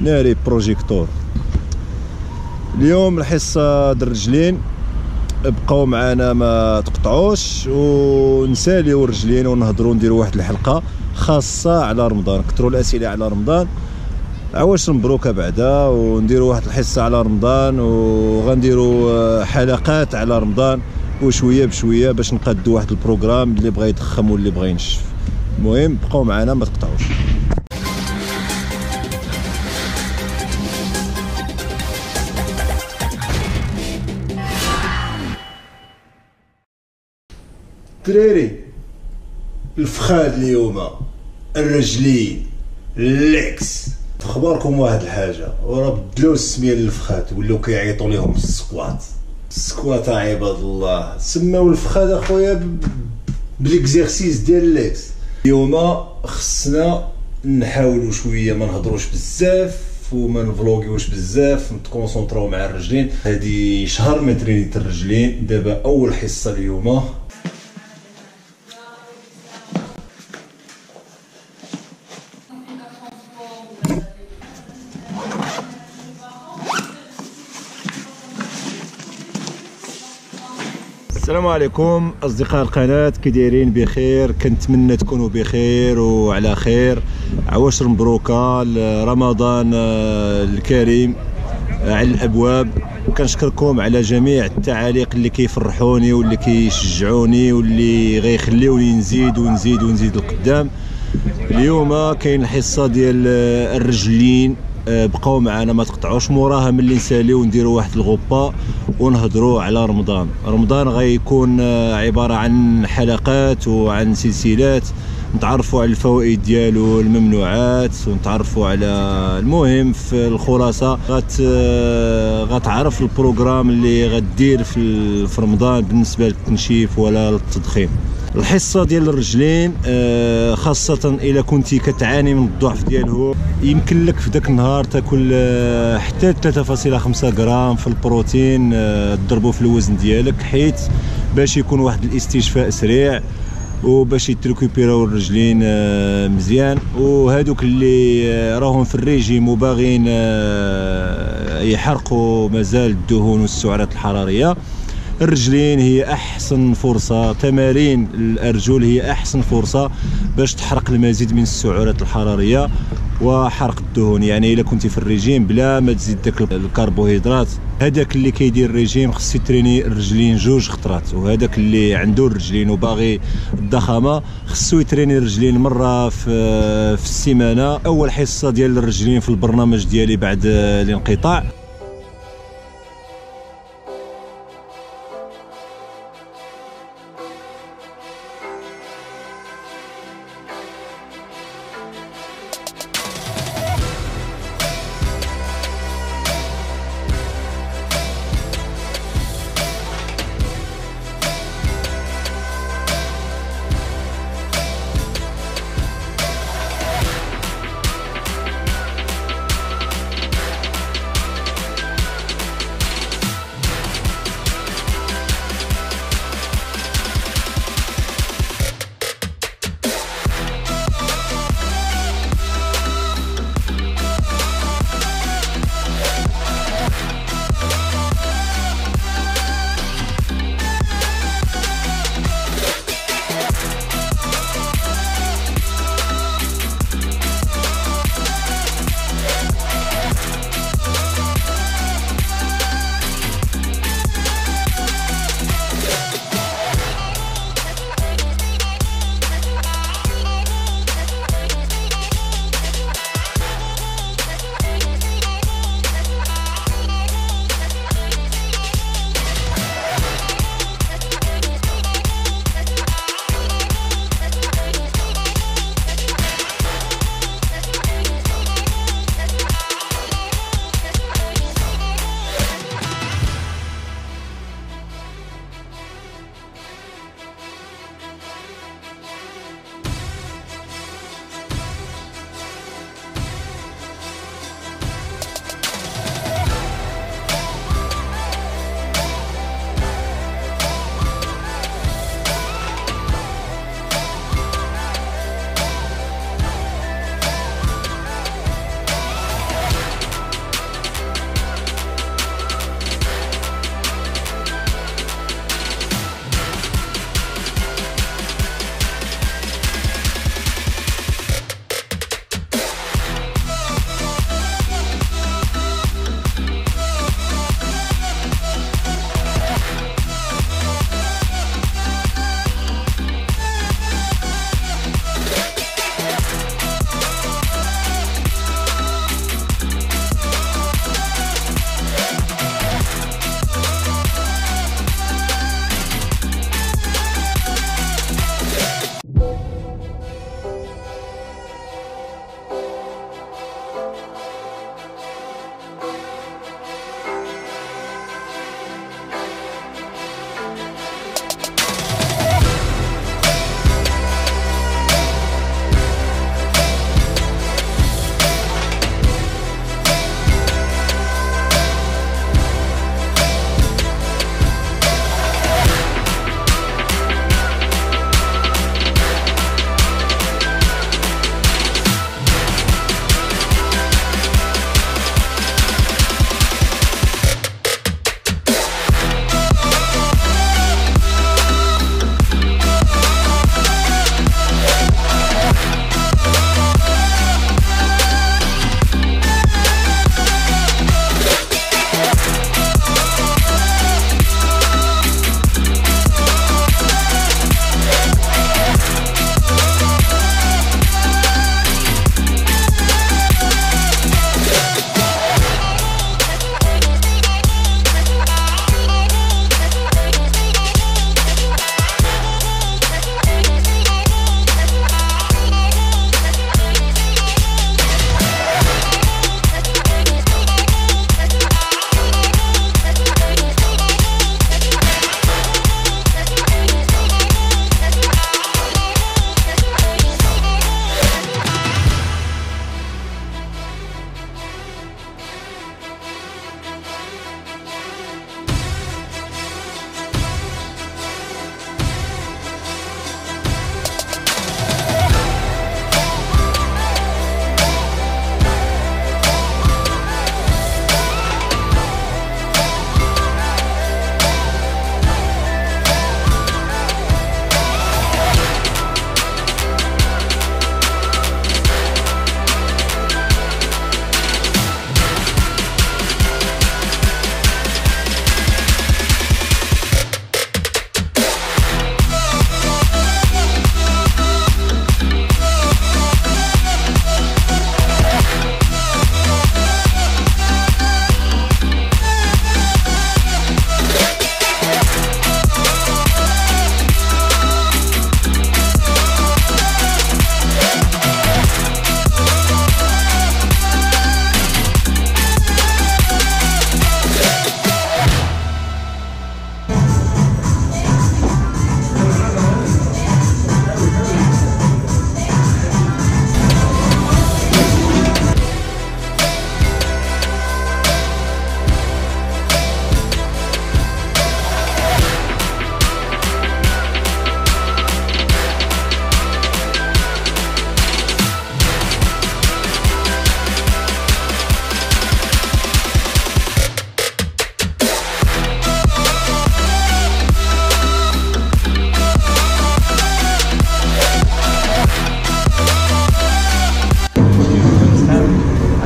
ناري بروجيكتور. اليوم الحصه د الرجلين، بقاو معنا ما تقطعوش ونساليو الرجلين ونهضروا نديروا واحد الحلقه خاصه على رمضان. كثروا الاسئله على رمضان، عواش مبروكه بعدا، ونديروا واحد الحصه على رمضان وغنديروا حلقات على رمضان وشويه بشويه باش نقادوا واحد البروغرام اللي بغى يضخم واللي بغى ينشف. المهم بقاو معنا ما تقطعوش. دراري الفخاد اليوم، الرجلين، الليكس، اخباركم واحد الحاجه، وراه بدلوا السميه للفخاد ولاو كيعيطوا ليهم السكوات عباد الله. سماو الفخاد اخويا بالاكزيرسيس ديال الليكس. اليوم خصنا نحاولوا شويه ما نهضروش بزاف وما نفلوغيوش بزاف، نتكونسونطراو مع الرجلين. هذه شهر ما ترينيت الرجلين، دابا اول حصه اليوم. السلام عليكم اصدقاء القناه، كي دايرين؟ بخير، كنتمنى تكونوا بخير وعلى خير. عواش مبروكه رمضان الكريم على الابواب. كنشكركم على جميع التعاليق اللي كيفرحوني واللي كيشجعوني واللي غيخليوني نزيد لقدام. اليوم كاين الحصه ديال الرجلين، بقاو معنا ما تقطعوش. موراها ملي نساليو نديروا واحد الغوبا ونهضروا على رمضان. رمضان غيكون عباره عن حلقات وعن سلسلات، نتعرفوا على الفوائد ديالو، الممنوعات، ونتعرفوا على المهم في الخلاصه. غتعرف البروغرام اللي غدير في رمضان بالنسبه للتنشيف ولا للتضخيم. الحصه ديال الرجلين خاصه الا كنتي كتعاني من الضعف ديالهم، يمكن لك في داك النهار تاكل حتى 3.5 غرام في البروتين تضربو في الوزن ديالك، حيت باش يكون واحد الاستشفاء سريع وباش يتريكوبيراو الرجلين مزيان. وهادوك اللي راهم في الريجيم وباغيين يحرقوا مازال الدهون والسعرات الحراريه، الرجلين هي احسن فرصه. تمارين الارجل هي احسن فرصه باش تحرق المزيد من السعرات الحراريه وحرق الدهون. يعني الا كنتي في الريجيم بلا ما تزيد داك الكربوهيدرات، هذاك اللي كيدير الريجيم خصو يتريني الرجلين 2 خطرات، وهذاك اللي عنده الرجلين وباغي الضخامه خصو يتريني الرجلين مره في السيمانه. اول حصه ديال الرجلين في البرنامج ديالي بعد الانقطاع.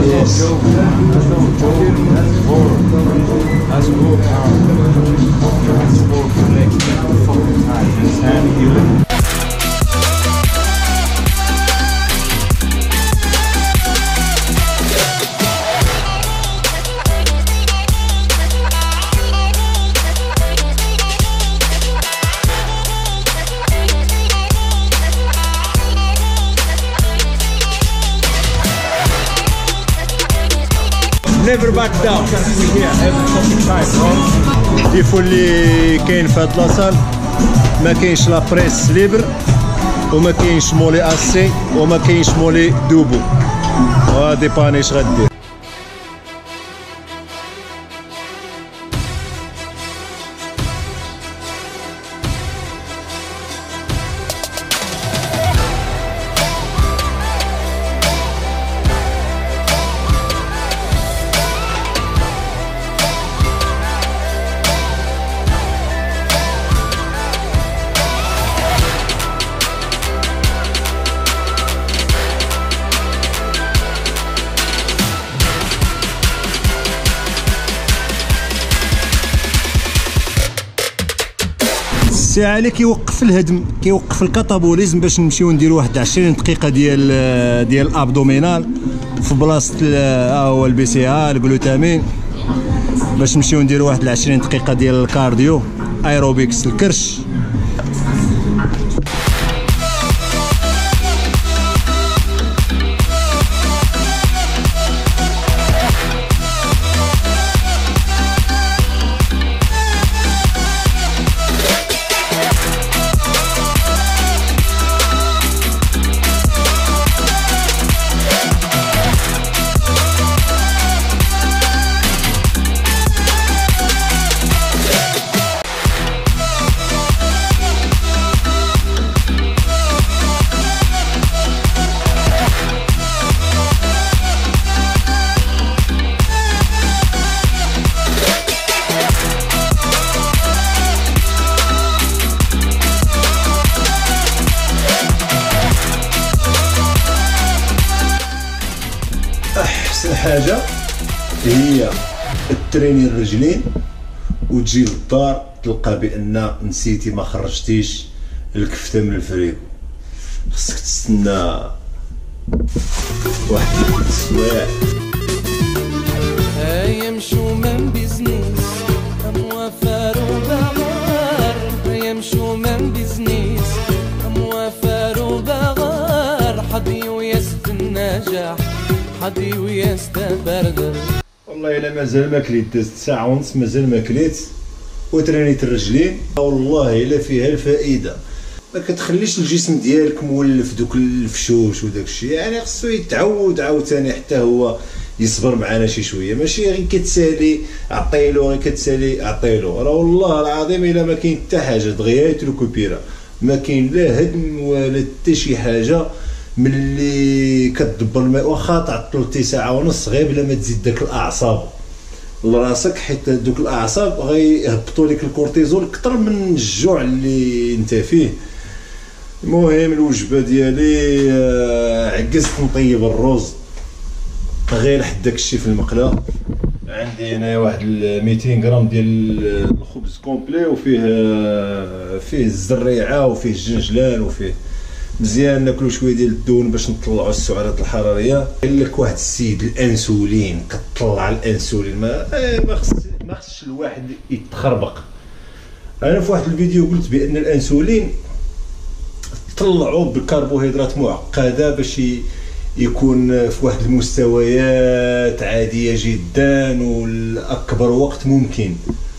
Never back down. ديفو اللي كاين في هاد لاصال ما كاينش لا بريس ليبر وما كاينش مولي اسي وما كاينش مولي دوبو. ديباني اش غدير. السي علي كيوقف الهدم، كيوقف الكاتابوليزم باش نمشيو نديرو واحد 20 دقيقه ديال الابدومينال في بلاصه هو البي سي ا الجلوتامين، باش نمشيو نديرو واحد 20 دقيقه ديال الكارديو ايروبيكس الكرش. احسن حاجه هي تريني الرجلين وتجي للدار تلقى بان نسيتي ما خرجتيش الكفته من الفريغو. خصك تستنى واحد السوايع. يمشوا من بيزنيس موافر وبغار، يمشوا من بيزنيس موافر وبغار، حظي ويست النجاح حظي ويست برد. والله الا مازال ما كليت، دازت ساعه ونص مازال ما كليت وترينيت الرجلين. والله الا فيها الفائده، ما كتخليش الجسم ديالك مولف دوك الفشوش وداك الشيء، يعني خصو يتعود عاوتاني حتى هو يصبر معنا شي شويه، ماشي غير كتسالي عطيلو غير كتسالي عطيلو. راه والله العظيم الا ما كاين حتى حاجه دغيا تركوبيرا، ما كاين لا هدم ولا حتى شي حاجه ملي كتدبر الماء. واخا تعطلتي ساعه ونص غير بلا ما تزيد داك الاعصاب لراسك، حيت دوك الاعصاب غيهبطوا لك الكورتيزول اكثر من الجوع اللي انت فيه. المهم الوجبه ديالي عكزت نطيب الرز غير لحد داكشي في المقله. عندي هنا واحد 200 غرام ديال الخبز كومبلي، وفيه الزريعه وفيه الجنجلان وفيه مزيان. ناكلو شويه ديال الدهون باش نطلعوا السعرات الحراريه. قال لك واحد السيد الانسولين، كطلع الانسولين ما خصش الواحد يتخربق. انا في واحد الفيديو قلت بان الانسولين طلعوا بالكربوهيدرات معقده باش يكون في واحد المستويات عاديه جدا والاكبر وقت ممكن.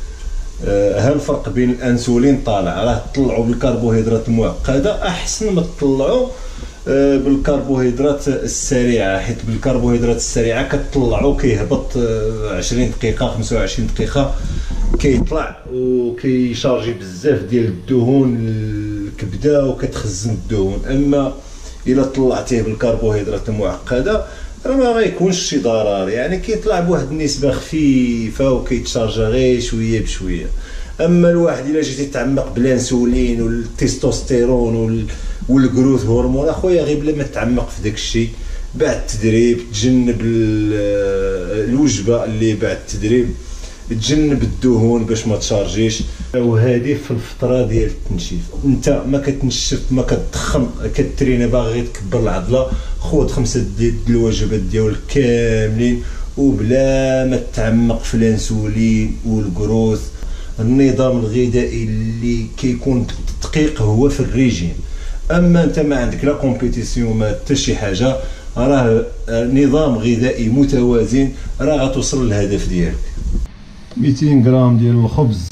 ها الفرق بين الانسولين طالع، راه طلعوا بالكربوهيدرات المعقده احسن ما تطلعوا بالكربوهيدرات السريعه، حيت بالكربوهيدرات السريعه كتطلعوا كيهبط 20 دقيقه 25 دقيقه كيطلع وكيشارجي بزاف ديال الدهون الكبده وكتخزن الدهون. اما الا طلعتيه بالكربوهيدرات المعقده راه ما غيكونش شي ضرر، يعني كيطلع بواحد النسبه خفيفه وكيتشارجا غير شويه بشويه. اما الواحد الا جيتي تعمق بالانسولين والتستوستيرون والجروث هرمون اخويا غير بلا ما تعمق في داك الشيء بعد التدريب تجنب الوجبه اللي بعد التدريب، تجنب الدهون باش ما تشارجيش. وهذه في الفتره ديال التنشيف، انت ما كتنشف ما كتضخم، كترينا باغي تكبر العضله، خذ 5 ديال الوجبات ديالك كاملين وبلا ما تعمق في الانسولين والكروث. النظام الغذائي اللي كيكون دقيق هو في الريجيم. اما انت ما عندك لا كومبيتيسيون ما حتى شي حاجه، راه نظام غذائي متوازن راه غتوصل للهدف ديالك. 200 غرام ديال الخبز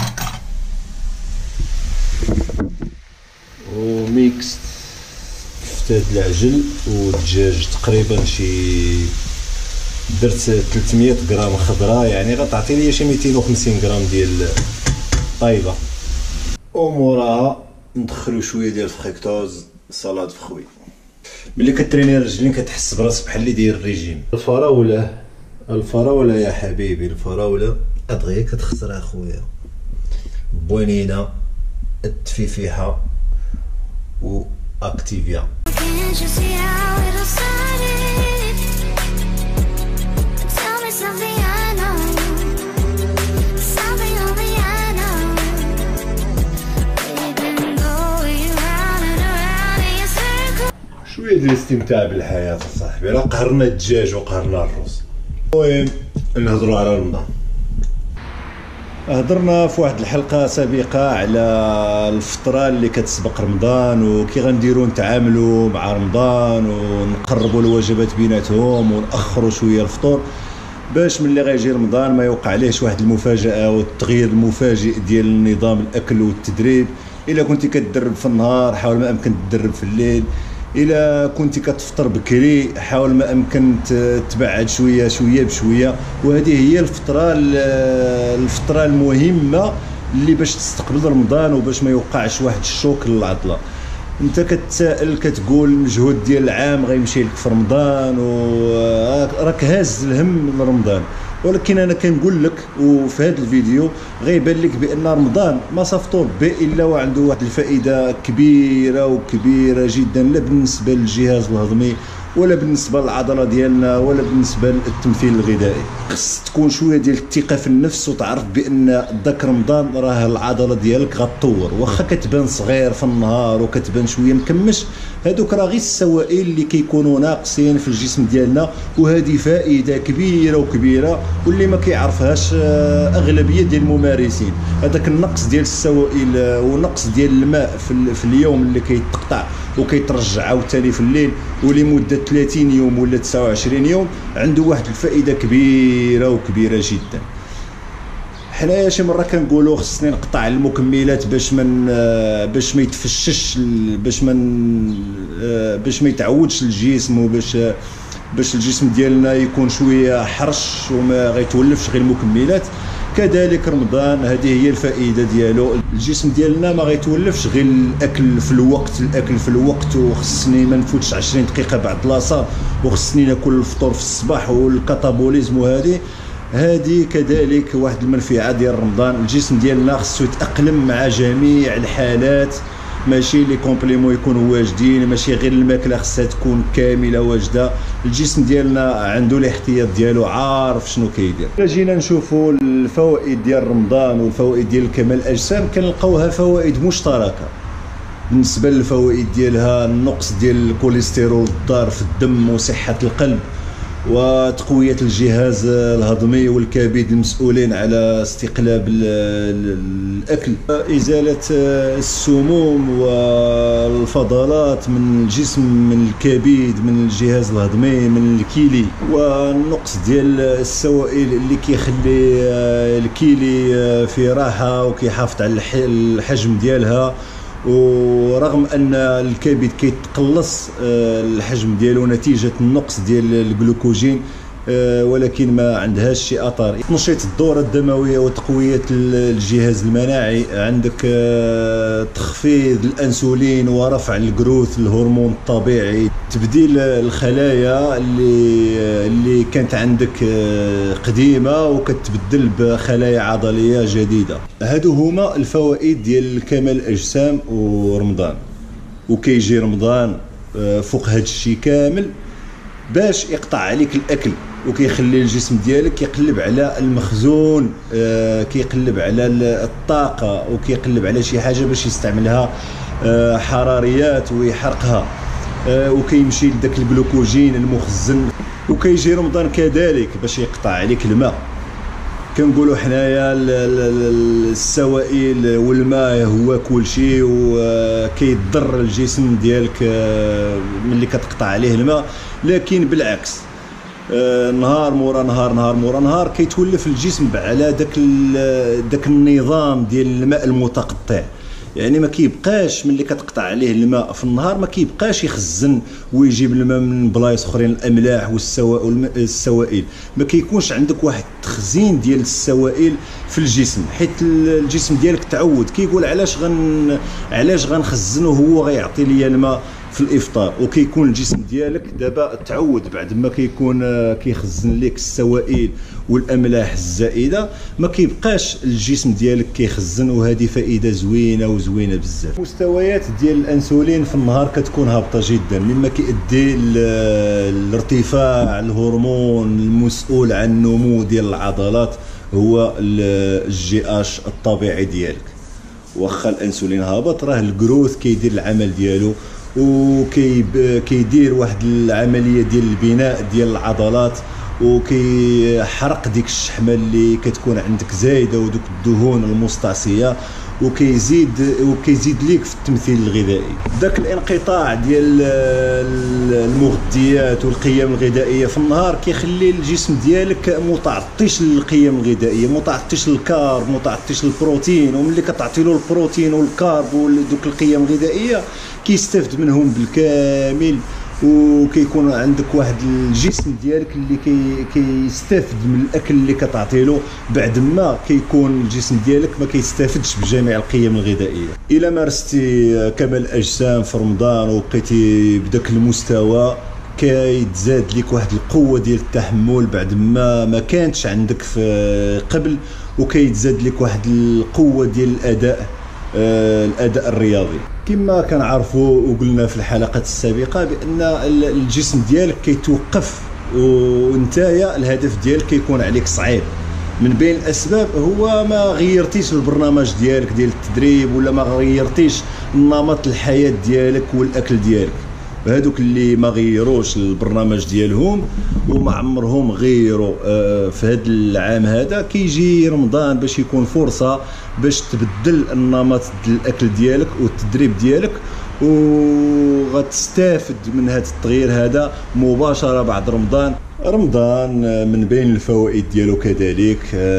وميكس فتات العجل والدجاج، تقريبا شي درت 300 غرام خضره، يعني غتعطي لي شي 250 غرام ديال طايبه. وموراها ندخلو شويه ديال الفريكتوز سلطه فخوي. ملي كتريني الرجلين كتحس براسك بحال اللي داير الريجيم. الفراوله يا حبيبي، الفراوله دغيا كتخسرها خويا، بوانينه التفيفيحه و اكتيفيا. شويه ديال الاستمتاع بالحياه صاحبي، راه قهرنا الدجاج وقهرنا الرز. المهم نهضروا على رمضان. هضرنا في واحد الحلقه سابقه على الفتره اللي كتسبق رمضان وكي غنديروا نتعاملوا مع رمضان ونقربوا الوجبات بيناتهم ونأخروا شويه الفطور باش ملي غيجي رمضان ما يوقع عليهش واحد المفاجاه والتغيير المفاجئ ديال نظام الاكل والتدريب. الا كنتي كتدرب في النهار حاول ما امكن تدرب في الليل، الا كنتي كتفطر بكري حاول ما امكن تبعد شويه بشويه. وهذه هي الفتره المهمه اللي باش تستقبل رمضان وباش ما يوقعش واحد الشوك للعضله. انت كتسائل كتقول المجهود ديال العام غيمشي لك في رمضان وراك هاز الهم لرمضان، ولكن انا كنقول لك وفي هذا الفيديو غيبان لك بان رمضان ما صافطور به الا وعنده واحد الفائده كبيره جدا، لا بالنسبه للجهاز الهضمي ولا بالنسبه للعضله ديالنا ولا بالنسبه للتمثيل الغذائي. خص تكون شويه ديال الثقه في النفس وتعرف بان داك رمضان راه العضله ديالك غتطور، واخا كتبان صغير في النهار وكتبان شويه مكمش، هادوك راه غير السوائل اللي كيكونوا ناقصين في الجسم ديالنا، وهذه فائده كبيره واللي ما كيعرفهاش اغلبيه ديال الممارسين. هذاك النقص ديال السوائل ونقص ديال الماء في اليوم اللي كيتقطع وكيترجع عاوتاني في الليل ولمده 30 يوم ولا 29 يوم عنده واحد الفائده كبيره جدا. حنايا شي مره كنقولوا خصني نقطع المكملات باش ما يتفشش، باش ما يتعودش الجسم باش الجسم ديالنا يكون شويه حرش وما غيتولفش غير المكملات. كذلك رمضان هذه هي الفائده ديالو، الجسم ديالنا ما غيتولفش غير الاكل في الوقت وخصني ما نفوتش 20 دقيقه بعد لاصا وخصني ناكل الفطور في الصباح والكاتابوليزم. هذه كذلك واحد المنفعه ديال رمضان. الجسم ديالنا خصو يتاقلم مع جميع الحالات، ماشي لي كومبليمون يكونوا واجدين، ماشي غير الماكله خصها تكون كامله واجده. الجسم ديالنا عنده الاحتياط ديالو، عارف شنو كيدير. الا جينا نشوفوا الفوائد ديال رمضان والفوائد ديال كمال الاجسام كنلقاوها فوائد مشتركه. بالنسبه للفوائد ديالها النقص ديال الكوليسترول الضار في الدم وصحه القلب وتقوية الجهاز الهضمي والكبد المسؤولين على استقلاب الأكل، إزالة السموم والفضلات من الجسم، من الكبد، من الجهاز الهضمي، من الكيلي، والنقص ديال السوائل اللي كيخلي الكيلي في راحة وكيحافظ على الحجم ديالها. ورغم ان الكبد كيتقلص الحجم ديالو نتيجه النقص ديال الجلوكوجين، ولكن ما عندهاش شي اثار. تنشيط الدوره الدمويه وتقويه الجهاز المناعي، عندك تخفيض الانسولين ورفع الجروث الهرمون الطبيعي، تبديل الخلايا اللي كانت عندك قديمه وكتبدل بخلايا عضليه جديده. هادو هما الفوائد ديال كمال الاجسام ورمضان. وكيجي رمضان فوق هاد الشيء كامل باش يقطع عليك الاكل وكيخلي الجسم ديالك يقلب على المخزون، كيقلب على الطاقه وكيقلب على شي حاجه باش يستعملها حراريات ويحرقها، وكيمشي لذاك الجلوكوجين المخزن. وكيجي رمضان كذلك باش يقطع عليك الماء. كنقولوا حنايا السوائل والماء هو كل شيء، وكيضر الجسم ديالك ملي كتقطع عليه الماء، لكن بالعكس نهار مورا نهار نهار مورا نهار كيتولف الجسم على داك النظام ديال الماء المتقطع. يعني ما كيبقاش ملي كتقطع عليه الماء في النهار ما كيبقاش يخزن ويجيب الماء من بلايص اخرين، الاملاح والسوائل، ما كيكونش عندك واحد التخزين ديال السوائل في الجسم، حيت الجسم ديالك تعود كيقول علاش غنخزنه هو غيعطي لي الماء في الافطار. وكيكون الجسم ديالك دابا تعود بعد ما كيكون كيخزن لك السوائل والاملاح الزائده، ما كيبقاش الجسم ديالك كيخزن. وهذه فائده زوينه بزاف. مستويات ديال الانسولين في النهار كتكون هابطه جدا، مما كيؤدي لارتفاع الهرمون المسؤول عن النمو ديال العضلات هو الجي اش الطبيعي ديالك. واخا الانسولين هابط راه الجروث كيدير العمل ديالو، وكيدير واحد العمليه ديال البناء ديال العضلات، وكيحرق ديك الشحمه اللي كتكون عندك زايده ودوك الدهون المستعصيه، وكيزيد ليك في التمثيل الغذائي. داك الانقطاع ديال المغذيات والقيم الغذائيه في النهار كيخلي الجسم ديالك متعطش للقيم الغذائيه، متعطش للكارب، متعطش للبروتين. وملي كتعطي له البروتين والكارب ودوك القيم الغذائيه كيستافد منهم بالكامل، وكيكون عندك واحد الجسم ديالك اللي كيستافد من الاكل اللي كتعطي له، بعد ما كيكون الجسم ديالك ما كيستافدش بجميع القيم الغذائيه. الا مارستي كمال الاجسام في رمضان وبقيتي بداك المستوى كيتزاد لك واحد القوه ديال التحمل بعد ما كانتش عندك في قبل، وكيتزاد لك واحد القوه ديال الاداء الرياضي. كما كنعرفوا وقلنا في الحلقات السابقه بان الجسم ديالك كيتوقف، وانتايا الهدف ديالك كيكون عليك صعيب. من بين الاسباب هو ما غيرتيش البرنامج ديالك ديال التدريب، ولا ما غيرتيش نمط الحياه ديالك والاكل ديالك. هادوك اللي ما غيروش البرنامج ديالهم وما عمرهم غيروا في هذا العام هذا، كيجي رمضان باش يكون فرصه باش تبدل النمط ديال الاكل ديالك والتدريب ديالك، وغتستافد من هذا التغيير هذا مباشره بعد رمضان. من بين الفوائد ديالو كذلك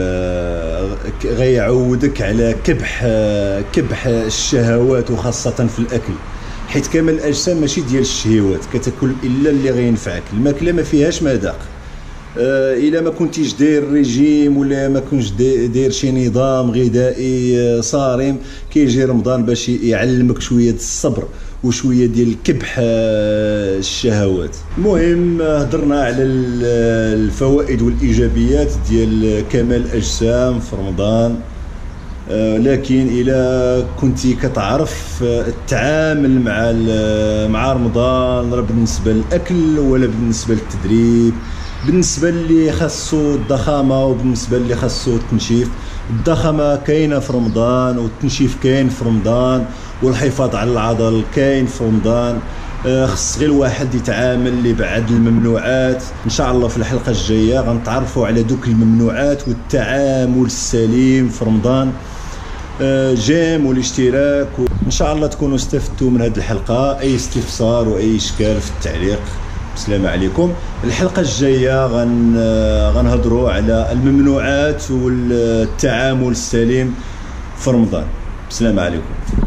غيعودك على كبح الشهوات، وخاصه في الاكل، حيت كامل الاجسام ماشي ديال الشهوات، كتاكل الا اللي غينفعك. الماكله ما فيهاش مذاق. الا ما كنتيش داير ريجيم ولا ما كنتش داير شي نظام غذائي صارم، كيجي رمضان باش يعلمك شويه الصبر وشويه ديال كبح الشهوات. المهم هضرنا على الفوائد والايجابيات ديال كمال الاجسام في رمضان، لكن الى كنتي كتعرف التعامل مع رمضان، راه بالنسبه للاكل ولا بالنسبه للتدريب، بالنسبه اللي خاصو الضخامه وبالنسبه اللي خاصو التنشيف. الضخامه كاينه في رمضان، والتنشيف كاين في رمضان، والحفاظ على العضل كاين في رمضان. خص غير الواحد يتعامل لبعض الممنوعات. ان شاء الله في الحلقه الجايه غنتعرفوا على دوك الممنوعات والتعامل السليم في رمضان. جيم والاشتراك، ان شاء الله تكونوا استفدتوا من هذه الحلقه. اي استفسار واي اشكال في التعليق. السلام عليكم. الحلقه الجايه غنهضروا على الممنوعات والتعامل السليم في رمضان. السلام عليكم.